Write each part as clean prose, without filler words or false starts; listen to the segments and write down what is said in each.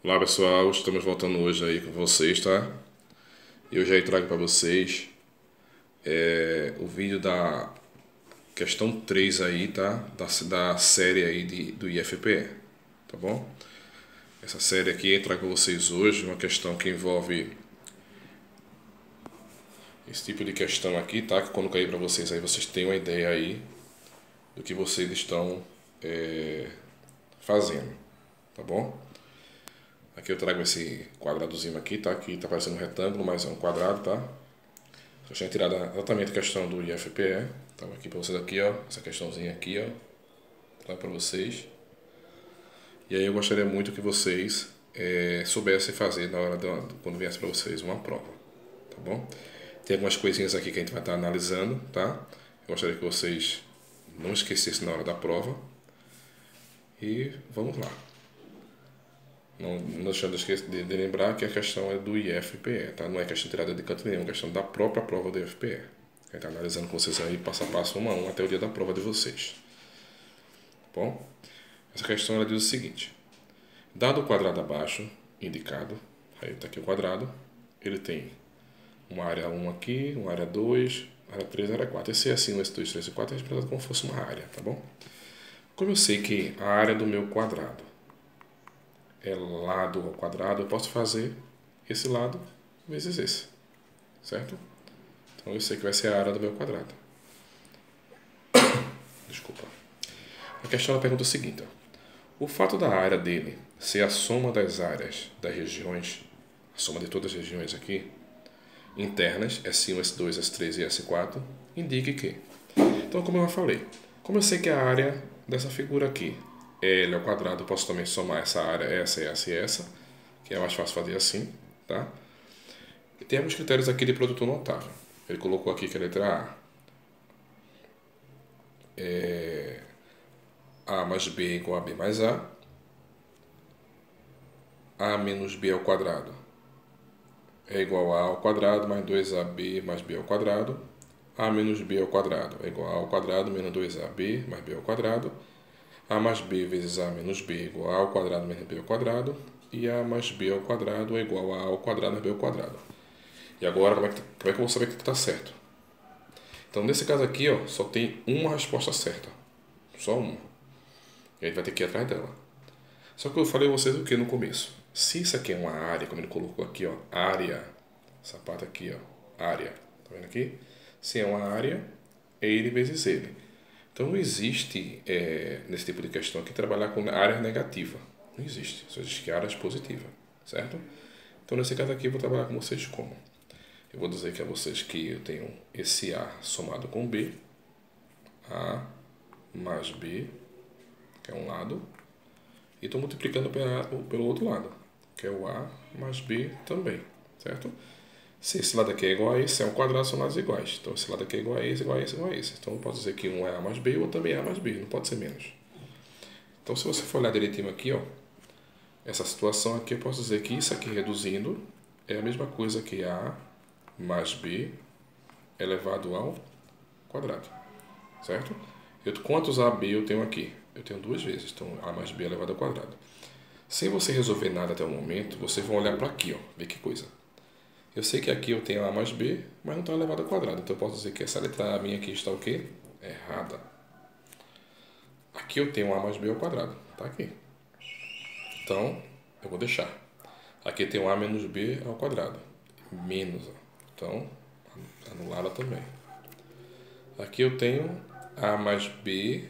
Olá pessoal, estamos voltando hoje aí com vocês, tá? E hoje aí trago para vocês o vídeo da questão 3 aí, tá? Da série aí do IFPE, tá bom? Essa série aqui eu trago para vocês hoje uma questão que envolve esse tipo de questão aqui, tá? Que quando cair para vocês aí, vocês têm uma ideia aí do que vocês estão fazendo, tá bom? Aqui eu trago esse quadradozinho aqui, tá? Aqui tá parecendo um retângulo, mas é um quadrado, tá? Eu tinha tirado exatamente a questão do IFPE. Então aqui para vocês aqui, ó, essa questãozinha aqui, ó, tá para vocês. E aí eu gostaria muito que vocês soubessem fazer na hora quando viesse para vocês uma prova, tá bom? Tem algumas coisinhas aqui que a gente vai estar analisando, tá? Eu gostaria que vocês não esquecessem na hora da prova. E vamos lá. Não deixando de lembrar que a questão é do IFPE, tá? Não é questão tirada de canto nenhum, é questão da própria prova do IFPE. A gente está analisando com vocês aí passo a passo, um a um, até o dia da prova de vocês. Tá bom? Essa questão ela diz o seguinte: dado o quadrado abaixo, indicado, aí está aqui o quadrado, ele tem uma área 1 aqui, uma área 2, área 3, área 4. Esse é assim, esse 2, 3 e 4 é representado como se fosse uma área, tá bom? Como eu sei que a área do meu quadrado é lado ao quadrado, eu posso fazer esse lado vezes esse, certo? Então eu sei que vai ser a área do meu quadrado. Desculpa. A questão ela pergunta o seguinte: ó, o fato da área dele ser a soma das áreas das regiões, a soma de todas as regiões aqui, internas, S1, S2, S3 e S4, indique que. Então, como eu já falei, como eu sei que a área dessa figura aqui é L ao quadrado, eu posso também somar essa área, essa e essa, que é mais fácil fazer assim, tá? E tem alguns critérios aqui de produto notável. Ele colocou aqui que a letra A é A mais B igual a B mais A menos B ao quadrado é igual a ao quadrado mais 2AB mais B ao quadrado, A menos B ao quadrado é igual a ao quadrado menos 2AB mais B ao quadrado, A mais B vezes A menos B é igual a ao quadrado menos B ao quadrado, e A mais B ao quadrado é igual a ao quadrado mais B ao quadrado. E agora, como é que eu vou saber que está certo? Então, nesse caso aqui, ó, só tem uma resposta certa. Só uma. E aí vai ter que ir atrás dela. Só que eu falei a vocês o que no começo? Se isso aqui é uma área, como ele colocou aqui, ó, área, essa parte aqui, ó, área, tá vendo aqui? Se é uma área, é ele vezes ele. Então não existe, nesse tipo de questão aqui, trabalhar com área negativa. Não existe, só existe áreas positivas, certo? Então nesse caso aqui eu vou trabalhar com vocês como? Eu vou dizer que a vocês que eu tenho esse A somado com B, A mais B, que é um lado, e estou multiplicando pelo outro lado, que é o A mais B também, certo? Se esse lado aqui é igual a esse, é um quadrado, são lados iguais. Então esse lado aqui é igual a esse, igual a esse, igual a esse. Então eu posso dizer que um é A mais B e o outro também é A mais B, não pode ser menos. Então se você for olhar direitinho aqui, ó, essa situação aqui eu posso dizer que isso aqui reduzindo é a mesma coisa que A mais B elevado ao quadrado, certo? Quantos AB eu tenho aqui? Eu tenho duas vezes, então A mais B elevado ao quadrado. Sem você resolver nada até o momento, vocês vão olhar para aqui, ó, ver que coisa. Eu sei que aqui eu tenho A mais B, mas não está elevado ao quadrado, então eu posso dizer que essa letra A minha aqui está o quê? Errada. Aqui eu tenho A mais B ao quadrado, tá aqui. Então, eu vou deixar. Aqui tem A menos B ao quadrado, menos, ó. Então, anulá-la também. Aqui eu tenho A mais B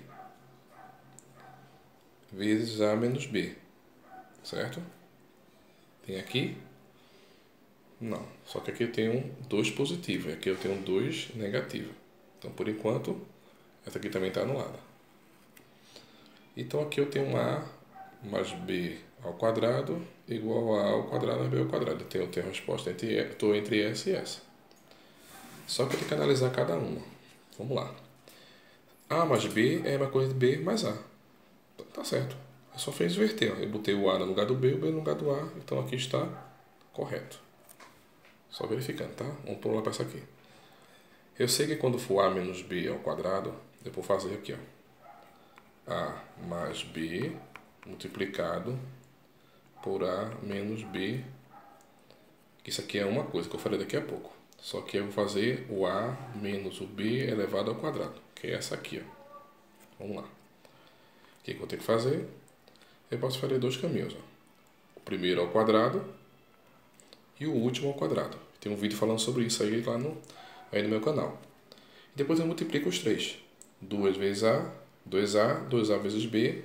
vezes A menos B, certo? Tem aqui? Não, só que aqui eu tenho 2 positivo e aqui eu tenho 2 negativo. Então, por enquanto, essa aqui também está anulada. Então, aqui eu tenho A mais B ao quadrado igual a A ao quadrado mais B ao quadrado. Então, eu tenho a resposta entre essa e essa. Só que eu tenho que analisar cada uma. Vamos lá. A mais B é a mesma coisa de B mais A. Tá certo. Eu só fiz inverter. Ó. Eu botei o A no lugar do B e o B no lugar do A. Então aqui está correto. Só verificando, tá? Vamos pular para essa aqui. Eu sei que quando for A menos B ao quadrado, eu vou fazer aqui, ó. A mais B multiplicado por A menos B. Isso aqui é uma coisa que eu farei daqui a pouco. Só que eu vou fazer o A menos o B elevado ao quadrado, que é essa aqui, ó. Vamos lá. O que eu vou ter que fazer? Eu posso fazer dois caminhos, ó. O primeiro ao quadrado e o último ao quadrado. Tem um vídeo falando sobre isso aí lá no meu canal. E depois eu multiplico os três. 2 vezes A, 2A, 2A vezes B,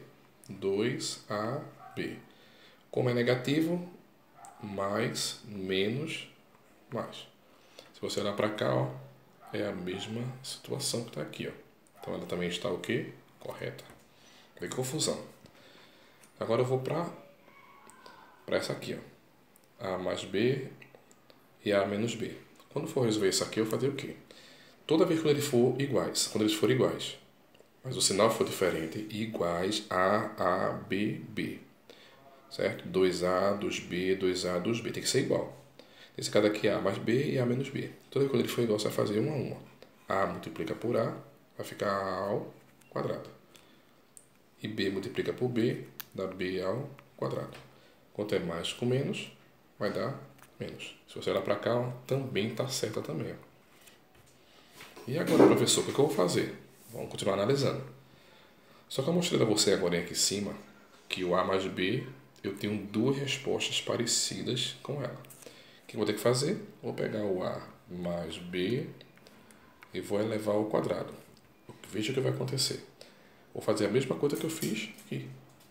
2AB. Como é negativo, mais, menos, mais. Se você olhar para cá, ó, é a mesma situação que está aqui, ó. Então ela também está o quê? Correta. Não tem confusão. Agora eu vou para essa aqui, ó. A mais B e A menos B. Quando for resolver isso aqui, eu vou fazer o quê? Toda vez que eles forem iguais, mas o sinal for diferente, iguais A, B, B. Certo? 2A, 2B, 2A, 2B. Tem que ser igual. Esse cada aqui é A mais B e A menos B. Toda vez que ele for igual, você vai fazer 1 a 1. A multiplica por A, vai ficar A ao quadrado. E B multiplica por B, dá B ao quadrado. Quanto é mais com menos, vai dar menos. Se você olhar para cá, ó, também está certa também. Ó. E agora, professor, o que eu vou fazer? Vamos continuar analisando. Só que eu mostrei a você agora aqui em cima que o A mais B, eu tenho duas respostas parecidas com ela. O que eu vou ter que fazer? Vou pegar o A mais B e vou elevar ao quadrado. Veja o que vai acontecer. Vou fazer a mesma coisa que eu fiz aqui.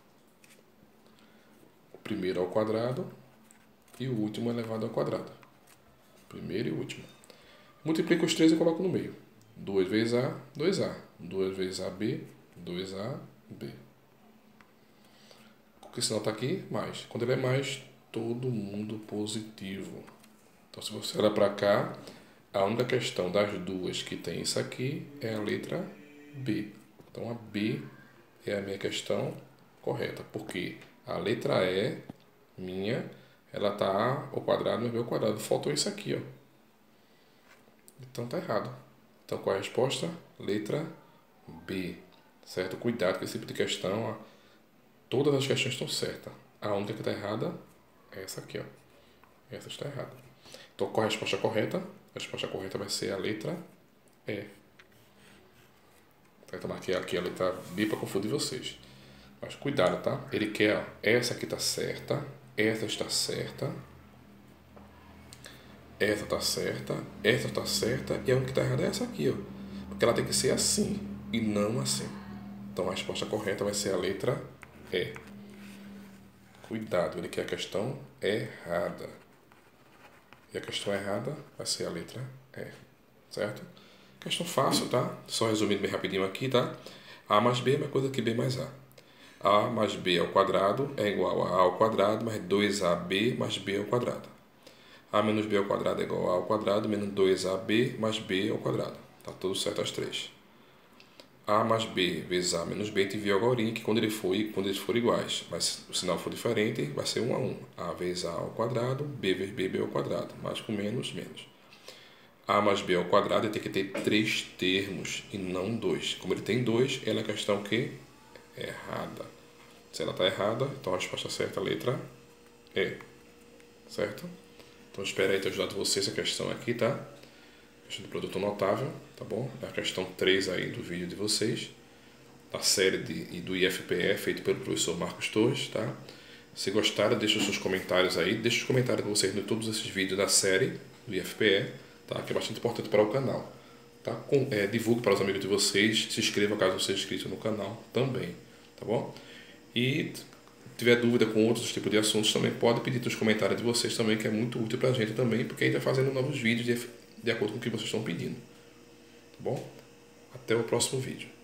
O primeiro ao quadrado e o último elevado ao quadrado. Primeiro e último. Multiplico os três e coloco no meio. 2 vezes A, 2A. 2 vezes AB, 2AB. Porque senão está aqui mais. Quando ele é mais, todo mundo positivo. Então, se você olhar para cá, a única questão das duas que tem isso aqui é a letra B. Então, a B é a minha questão correta. Porque a letra E, minha, ela está A ao quadrado e B ao quadrado. Faltou isso aqui, ó. Então, está errado. Então, qual é a resposta? Letra B. Certo? Cuidado com esse tipo de questão, ó. Todas as questões estão certas. A única que está errada é essa aqui, ó. Essa está errada. Então, qual é a resposta correta? A resposta correta vai ser a letra E. Certo? Eu marquei aqui a letra B para confundir vocês. Mas cuidado, tá? Ele quer, ó, essa aqui está certa, essa está certa, essa está certa, essa está certa e a única que está errada é essa aqui, ó. Porque ela tem que ser assim e não assim. Então, a resposta correta vai ser a letra E. Cuidado, ele quer a questão errada. E a questão errada vai ser a letra E. Certo? Questão fácil, tá? Só resumindo bem rapidinho aqui, tá? A mais B é uma coisa que B mais A. A mais B ao quadrado é igual a ao quadrado mais 2AB mais B ao quadrado. A menos B ao quadrado é igual a ao quadrado menos 2AB mais B ao quadrado. Tá tudo certo as três. A mais B vezes A menos B, a gente viu agora que quando eles forem iguais, mas se o sinal for diferente, vai ser 1 a 1. A vezes A ao quadrado, B vezes B ao quadrado. Mais com menos, menos. A mais B ao quadrado ele tem que ter 3 termos e não 2. Como ele tem 2, ela é a questão que é errada. Se ela está errada, então a resposta certa é a letra E. Certo? Então espero aí ter ajudado vocês a questão aqui, tá? Questão do produto notável, tá bom? É a questão 3 aí do vídeo de vocês, da série do IFPE, feito pelo professor Marcos Torres, tá? Se gostaram, deixa os seus comentários aí, deixa os comentários de vocês em todos esses vídeos da série do IFPE, tá? Que é bastante importante para o canal, tá? Divulgue para os amigos de vocês, se inscreva caso você seja inscrito no canal também, tá bom? E tiver dúvida com outros tipos de assuntos, também pode pedir nos comentários de vocês também, que é muito útil para a gente também, porque a gente vai fazendo novos vídeos de acordo com o que vocês estão pedindo. Tá bom? Até o próximo vídeo.